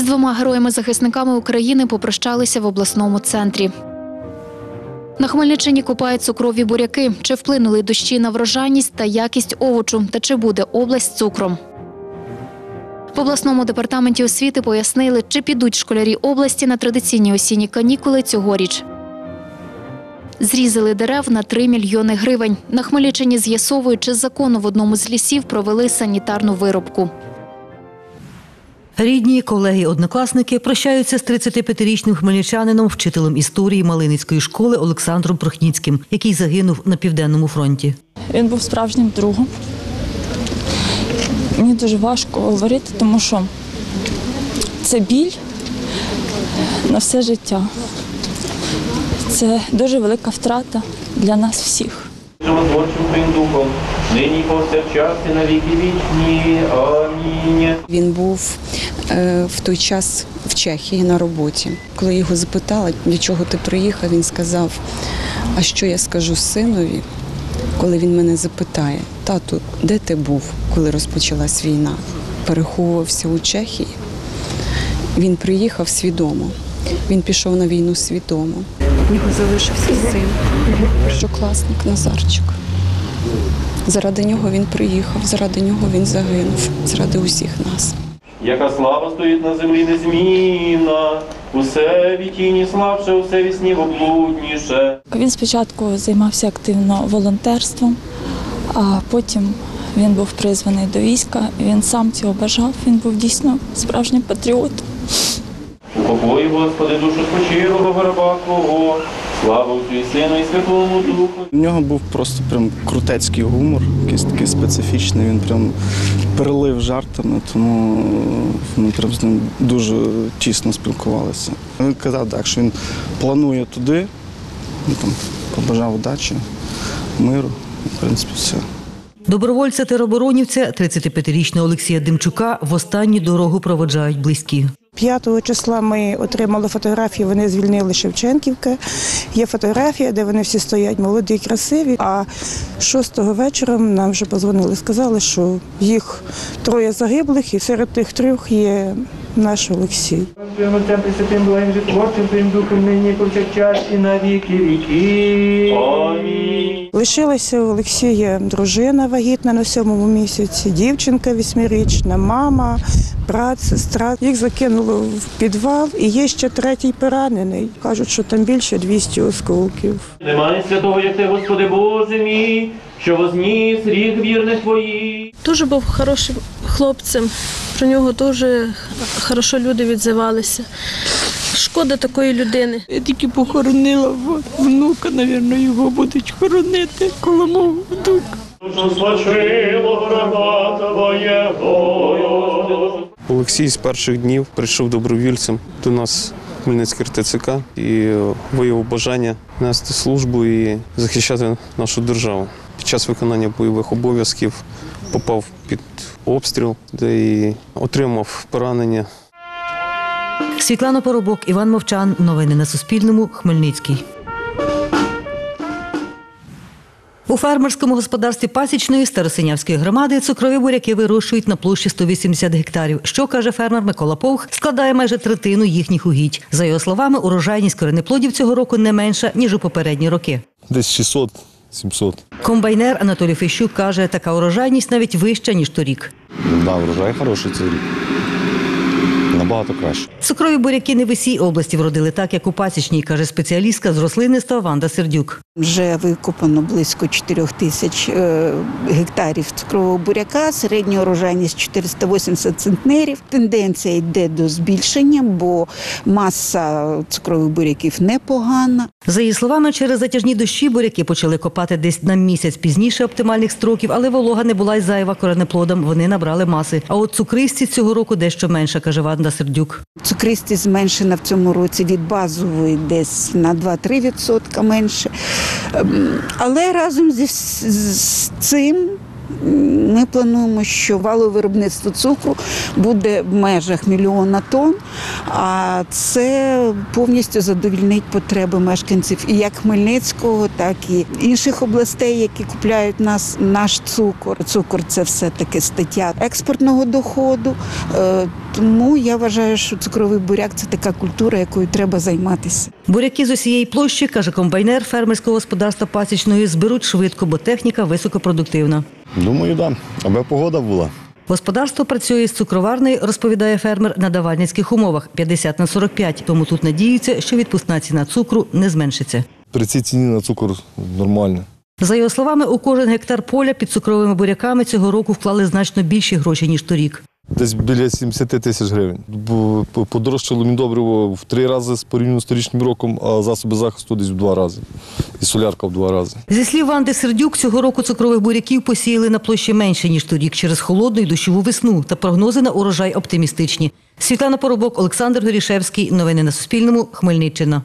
Із двома героями-захисниками України попрощалися в обласному центрі. На Хмельниччині копають цукрові буряки. Чи вплинули дощі на врожайність та якість овочу? Та чи буде область цукром? В обласному департаменті освіти пояснили, чи підуть школярі області на традиційні осінні канікули цьогоріч. Зрізали дерев на 3 мільйони гривень. На Хмельниччині з'ясовують, чи законно в одному з лісів провели санітарну вирубку. Рідні, колеги, однокласники прощаються з 35-річним хмельничанином, вчителем історії Малиницької школи Олександром Прохніцьким, який загинув на Південному фронті. Він був справжнім другом. Мені дуже важко говорити, тому що це біль на все життя. Це дуже велика втрата для нас всіх. Животворчим Твоїм Духом, нині і повсякчас і на віки вічні. Амінь. Він був в той час в Чехії на роботі. Коли його запитали, для чого ти приїхав, він сказав, а що я скажу синові, коли він мене запитає, тату, де ти був, коли розпочалась війна? Переховувався у Чехії. Він приїхав свідомо. Він пішов на війну свідомо. У нього залишився син, першокласник Назарчик. Заради нього він приїхав, заради нього він загинув, заради усіх нас. Яка слава стоїть на землі незмінна, усе вітіні славше, усе вісні облудніше. Він спочатку займався активно волонтерством, а потім він був призваний до війська. Він сам цього бажав, він був дійсно справжнім патріотом. Упокой, Господи, душу спочилого раба Твого, слава Отцю і Сину і Святому Духу. У нього був просто прям крутецький гумор, якийсь такий специфічний, він прям перелив жартами, тому ми прям з ним дуже тісно спілкувалися. Він казав, так, що він планує туди, він там побажав удачі, миру, в принципі, все. Добровольця-тероборонівця 35-річного Олексія Демчука в останню дорогу проводжають близькі. 5 числа ми отримали фотографії, вони звільнили Шевченківки. Є фотографія, де вони всі стоять молоді, красиві. А 6-го вечора нам вже подзвонили, сказали, що їх 3 загиблих і серед тих 3 є наш Олексій. Отцем Пресвятим, благим Животворчим Твоїм Духом, нині і повсякчас і на віки віки. Амінь. Лишилася у Олексія дружина вагітна на 7-му місяці, дівчинка 8-річна, мама, брат, сестра. Їх закинуло в підвал і є ще 3-й поранений. Кажуть, що там більше 200 осколків. Немає святого, як ти, Господи Боже мій, що возніс рік вірних Твоїх. Дуже був хорошим хлопцем, про нього дуже хорошо люди відзивалися. Шкода такої людини. Я тільки похоронила внука, мабуть, його будуть хоронити коло мого внука. Олексій з перших днів прийшов добровільцем до нас в Хмельницький РТЦК і виявив бажання нести службу і захищати нашу державу. Під час виконання бойових обов'язків попав під обстріл, де і отримав поранення. Світлана Поробок, Іван Мовчан. Новини на Суспільному. Хмельницький. У фермерському господарстві Пасічної Старосинявської громади цукрові буряки вирощують на площі 180 гектарів. Що, каже фермер Микола Повх, складає майже третину їхніх угідь. За його словами, урожайність коренеплодів цього року не менша, ніж у попередні роки. Десь 600-700. Комбайнер Анатолій Фещук каже, така урожайність навіть вища, ніж торік. Да, врожай хороший цей рік. Набагато краще. Цукрові буряки не в усій області вродили так, як у Пасічній, каже спеціалістка з рослинництва Ванда Сердюк. Вже викопано близько 4 тисяч гектарів цукрового буряка, середня урожайність 480 центнерів. Тенденція йде до збільшення, бо маса цукрових буряків непогана. За її словами, через затяжні дощі буряки почали копати десь на місяць пізніше оптимальних строків, але волога не була й зайва коренеплодам, вони набрали маси. А от цукристість цього року дещо менша, каже Ванда Сердюк. Цукристість зменшена в цьому році від базової десь на 2-3% менше. Але разом з цим ми плануємо, що валове виробництво цукру буде в межах 1 мільйона тонн, а це повністю задовольнить потреби мешканців і як Хмельницького, так і інших областей, які купляють наш цукор. Цукор – це все-таки стаття експортного доходу, Тому я вважаю, що цукровий буряк – це така культура, якою треба займатися. Буряки з усієї площі, каже комбайнер фермерського господарства Пасічної, зберуть швидко, бо техніка високопродуктивна. Думаю, так. Аби погода була. Господарство працює з цукроварнею, розповідає фермер, на давальницьких умовах 50/45, тому тут надіються, що відпускна ціна цукру не зменшиться. При цій ціні на цукор нормально. За його словами, у кожен гектар поля під цукровими буряками цього року вклали значно більші гроші, ніж торік. Десь біля 70 тисяч гривень. Бо подорожчало міндобриво в 3 рази порівняно з торічним роком, а засоби захисту десь в 2 рази. І солярка в 2 рази. Зі слів Ванди Сердюк, цього року цукрових буряків посіяли на площі менше, ніж торік, через холодну і дощову весну. Та прогнози на урожай оптимістичні. Світлана Поробок, Олександр Горішевський. Новини на Суспільному. Хмельниччина.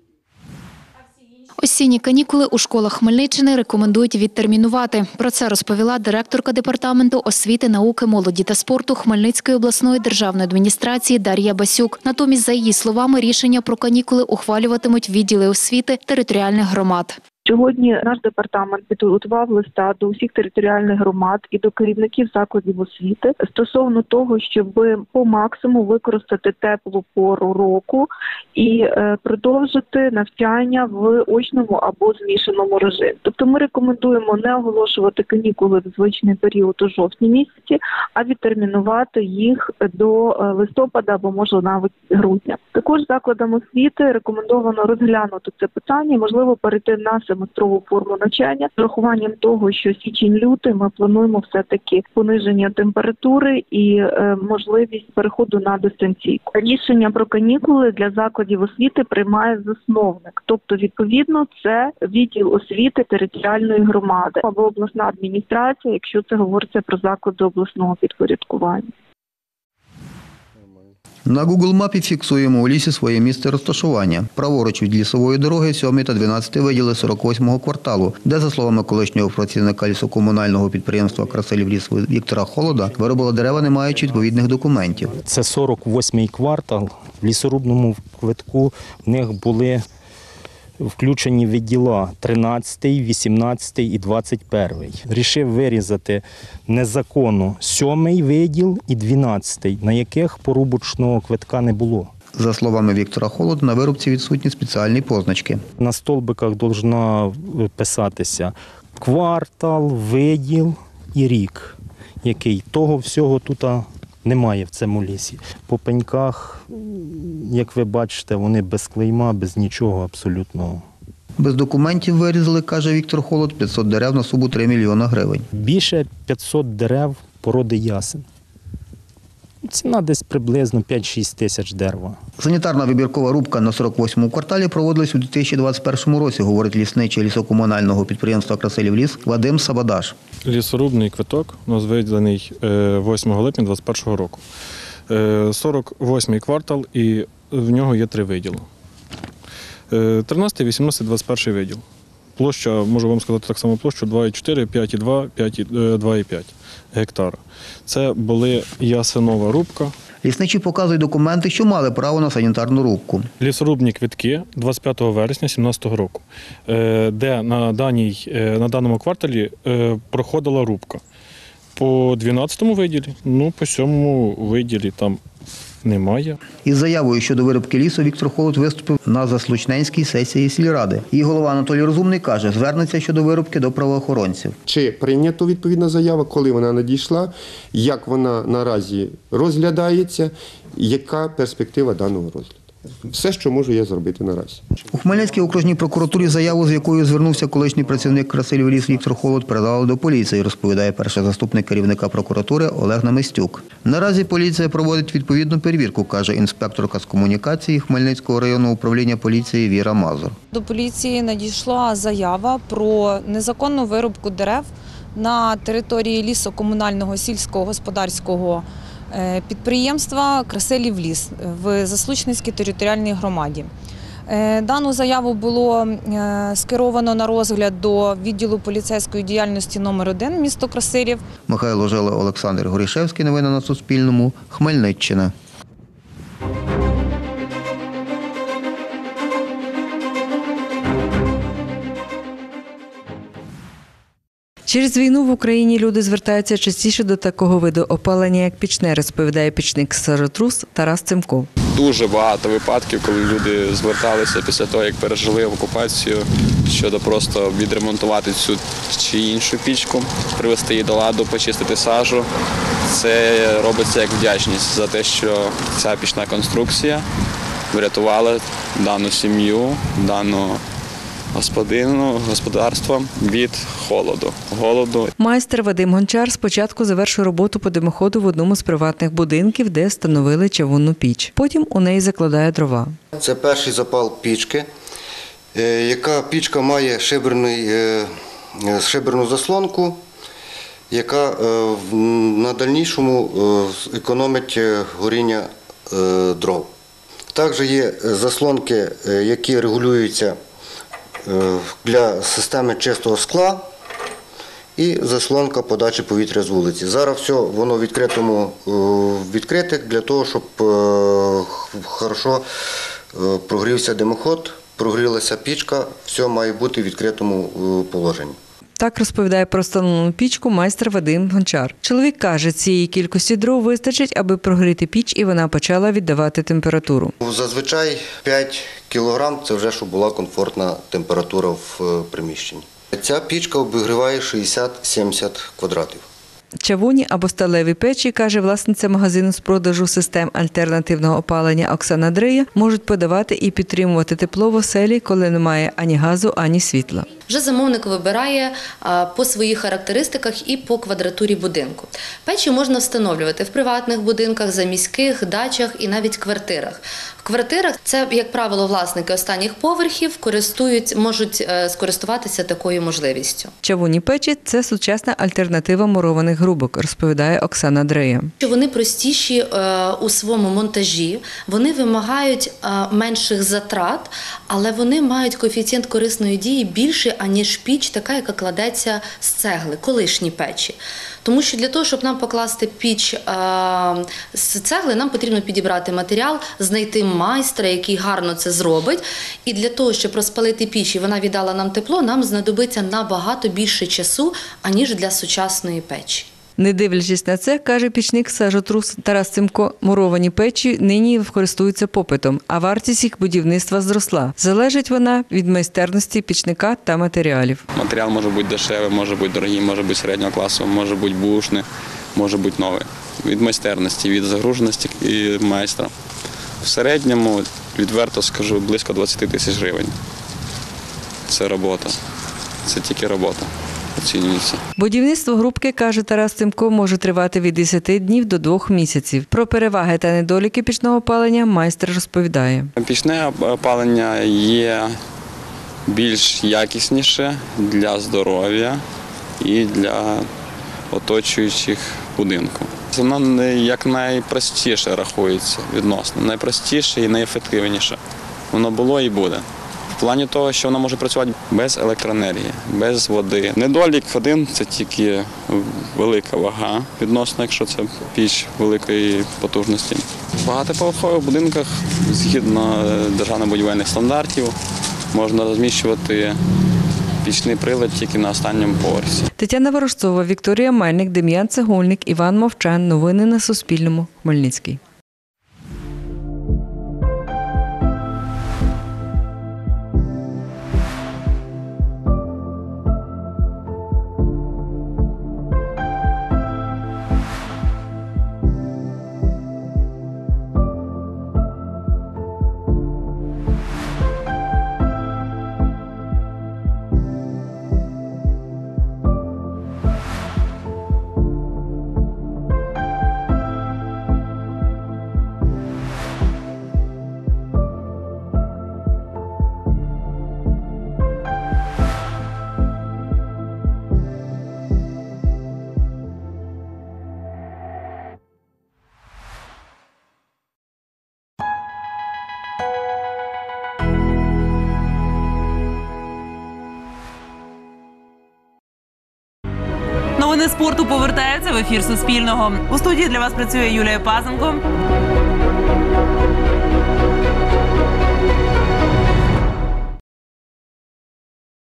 Осінні канікули у школах Хмельниччини рекомендують відтермінувати. Про це розповіла директорка Департаменту освіти, науки, молоді та спорту Хмельницької обласної державної адміністрації Дар'я Басюк. Натомість, за її словами, рішення про канікули ухвалюватимуть відділи освіти територіальних громад. Сьогодні наш департамент підготував листа до усіх територіальних громад і до керівників закладів освіти стосовно того, щоб по максимуму використати теплу пору року і продовжити навчання в очному або змішаному режимі. Тобто ми рекомендуємо не оголошувати канікули в звичний період у жовтні місяці, а відтермінувати їх до листопада або, може, навіть грудня. Також закладам освіти рекомендовано розглянути це питання, можливо, перейти на семестрову форму навчання з урахуванням того, що січень-лютий ми плануємо все-таки пониження температури і можливість переходу на дистанційку. Рішення про канікули для закладів освіти приймає засновник, тобто, відповідно, це відділ освіти територіальної громади або обласна адміністрація, якщо це говориться про заклади обласного підпорядкування. На Google мапі фіксуємо у лісі своє місце розташування. Праворуч від лісової дороги 7 та 12 виділи 48-го кварталу, де, за словами колишнього працівника лісокомунального підприємства «Красилівліс» Віктора Холода, виробили дерева, не маючи відповідних документів. Це 48-й квартал. В лісорубному квитку в них були включені відділа 13-й, 18-й і 21-й. Рішив вирізати незаконно 7-й виділ і 12-й, на яких порубочного квитка не було. За словами Віктора Холода, на вирубці відсутні спеціальні позначки. На столбиках повинна писатися квартал, виділ і рік, який. Того всього тут немає в цьому лісі. По пеньках, як ви бачите, вони без клейма, без нічого абсолютно. Без документів вирізали, каже Віктор Холод, 500 дерев на суму 3 мільйони гривень. Більше 500 дерев породи ясен. Ціна десь приблизно 5-6 тисяч дерева. Санітарна вибіркова рубка на 48-му кварталі проводилась у 2021 році, говорить лісничий лісокомунального підприємства «Красилівліс» Вадим Сабадаш. Лісорубний квиток у нас виділений 8 липня 2021 року. 48-й квартал і в нього є 3 виділи. 13, 18, 21 виділ. Площа, можу вам сказати так само площу, 2,4, 5,2, 2,5 гектара. Це була ясенова рубка. Лісничі показують документи, що мали право на санітарну рубку. Лісорубні квитки 25 вересня 2017 року, де на даному кварталі проходила рубка. По 12-му виділі, по 7-му виділі там немає. Із заявою щодо вирубки лісу Віктор Холод виступив на заслучненській сесії сільради. Її голова Анатолій Розумний каже, звернеться щодо вирубки до правоохоронців. Чи прийнято відповідна заява, коли вона надійшла, як вона наразі розглядається, яка перспектива даного розгляду. Все, що можу я зробити наразі. У Хмельницькій окружній прокуратурі заяву, з якою звернувся колишній працівник «Красилівліс» Віктор Холод, передали до поліції, розповідає перший заступник керівника прокуратури Олег Намистюк. Наразі поліція проводить відповідну перевірку, каже інспекторка з комунікації Хмельницького районного управління поліції Віра Мазур. До поліції надійшла заява про незаконну вирубку дерев на території лісокомунального сільськогосподарського підприємства «Красилівліс» в Заслучненській територіальній громаді. Дану заяву було скеровано на розгляд до відділу поліцейської діяльності номер 1 місто Красилів. Михайло Жила, Олександр Горішевський. Новини на Суспільному. Хмельниччина. Через війну в Україні люди звертаються частіше до такого виду опалення, як пічне, розповідає пічник-сажотрус Тарас Цимко. Дуже багато випадків, коли люди зверталися після того, як пережили окупацію, щодо просто відремонтувати цю чи іншу пічку, привести її до ладу, почистити сажу. Це робиться як вдячність за те, що ця пічна конструкція врятувала дану сім'ю, дану господарство від голоду. Майстер Вадим Гончар спочатку завершив роботу по димоходу в одному з приватних будинків, де встановили чавунну піч. Потім у неї закладає дрова. Це перший запал пічки, яка пічка має шиберну заслонку, яка на дальнішому економить горіння дров. Також є заслонки, які регулюються для системи чистого скла і заслонка подачі повітря з вулиці. Зараз все воно відкрите для того, щоб хорошо прогрівся димоход, прогрілася пічка, все має бути в відкритому положенні. Так розповідає про встановлену пічку майстер Вадим Гончар. Чоловік каже, цієї кількості дров вистачить, аби прогріти піч, і вона почала віддавати температуру. Зазвичай 5 кілограм – це вже, щоб була комфортна температура в приміщенні. Ця пічка обігріває 60-70 квадратів. Чавунні або сталеві печі, каже власниця магазину з продажу систем альтернативного опалення Оксана Дрия, можуть подавати і підтримувати тепло в оселі, коли немає ані газу, ані світла. Вже замовник вибирає по своїх характеристиках і по квадратурі будинку. Печі можна встановлювати в приватних будинках, заміських, дачах і навіть квартирах. В квартирах це, як правило, власники останніх поверхів можуть скористуватися такою можливістю. Чавунні печі – це сучасна альтернатива мурованих грубок, розповідає Оксана Дрия. Вони простіші у своєму монтажі, вони вимагають менших затрат, але вони мають коефіцієнт корисної дії більший, аніж піч, така, яка кладеться з цегли, колишні печі. Тому що для того, щоб нам покласти піч з цегли, нам потрібно підібрати матеріал, знайти майстра, який гарно це зробить. І для того, щоб розпалити піч і вона віддала нам тепло, нам знадобиться набагато більше часу, аніж для сучасної печі. Не дивлячись на це, каже пічник-сажотрус Тарас Цимко, муровані печі нині користуються попитом, а вартість їх будівництва зросла. Залежить вона від майстерності пічника та матеріалів. Матеріал може бути дешевий, може бути дорогий, може бути середнього класу, може бути бушний, може бути новий. Від майстерності, від загруженості і майстра. В середньому, відверто скажу, близько 20 тисяч гривень. Це робота. Це тільки робота. Оцінюється. Будівництво грубки, каже Тарас Цимко, може тривати від 10 днів до 2 місяців. Про переваги та недоліки пічного опалення майстер розповідає. Пічне опалення є більш якісніше для здоров'я і для оточуючих будинку. Воно як найпростіше рахується відносно, найпростіше і найефективніше. Воно було і буде. В плані того, що вона може працювати без електроенергії, без води. Недолік один – це тільки велика вага відносно, якщо це піч великої потужності. В багатоповерхових будинках, згідно державно-будівельних стандартів, можна розміщувати пічний прилад тільки на останньому поверсі. Тетяна Ворожцова, Вікторія Мельник, Дем'ян Цегольник, Іван Мовчан. Новини на Суспільному. Хмельницький. Новини спорту повертаються в ефір Суспільного. У студії для вас працює Юлія Пазенко.